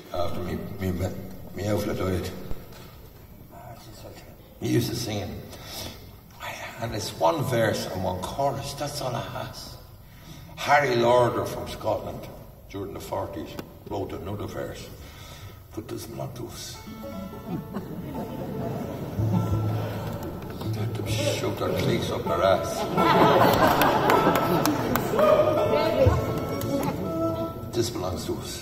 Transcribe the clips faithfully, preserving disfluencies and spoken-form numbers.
after me, me, me, me outfit died. He used to sing it. And it's one verse and one chorus, that's all it has. Harry Lauder from Scotland, during the forties, wrote another verse. But there's not those. They had to shove their cleats up their ass. This belongs to us.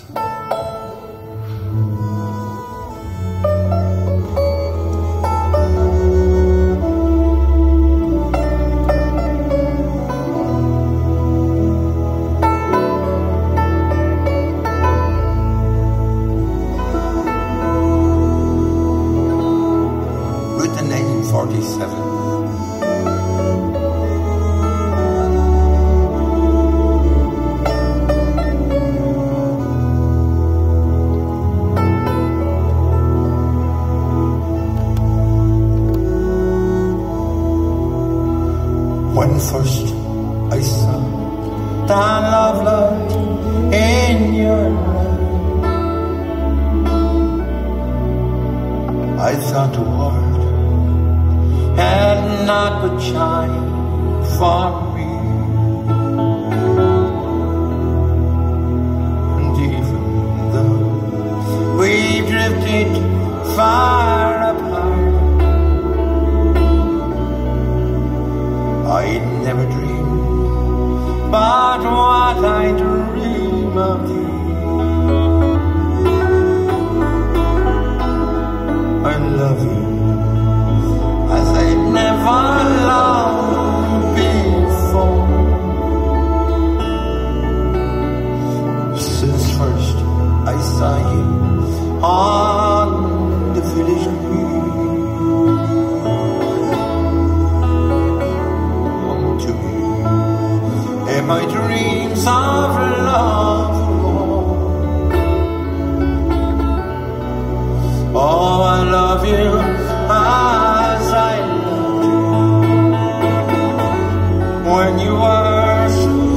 When first I saw that love light in your eyes, I thought the world had not but shine for me. And even though we drifted far apart, I'd never dream but what I dream of thee. I love you as I never loved before. Since first I saw you on the village green, my dreams of love. Oh, I love you as I loved you when you were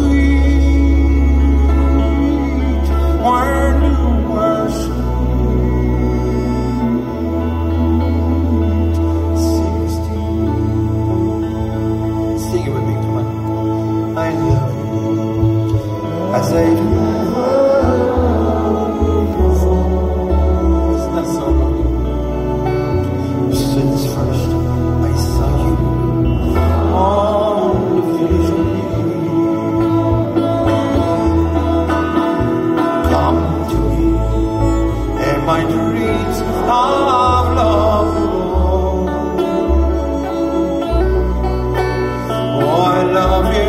sweet, when you were sweet. Sixteen. Sing it with me, come on. I love you as I do. Isn't that so lovely? Since first I saw you on the vision, come to me and my dreams of love. Oh, I love you.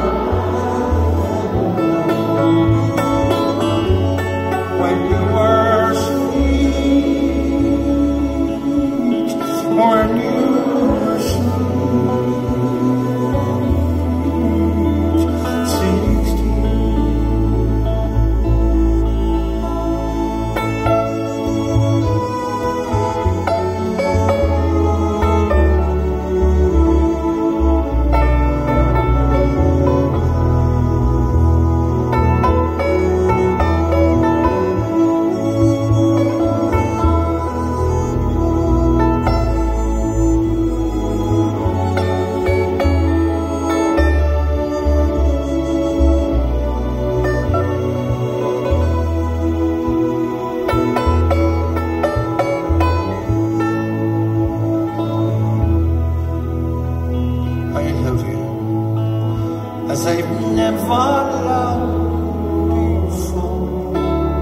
As I've never loved before.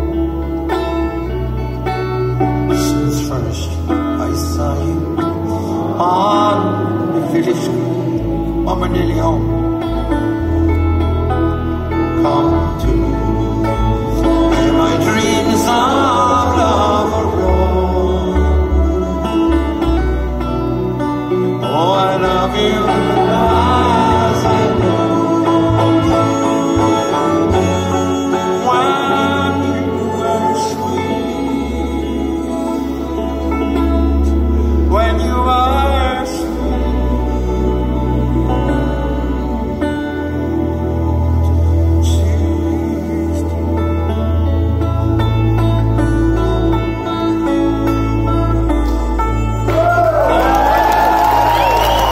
Since first I saw you on the village green, Mama nearly home.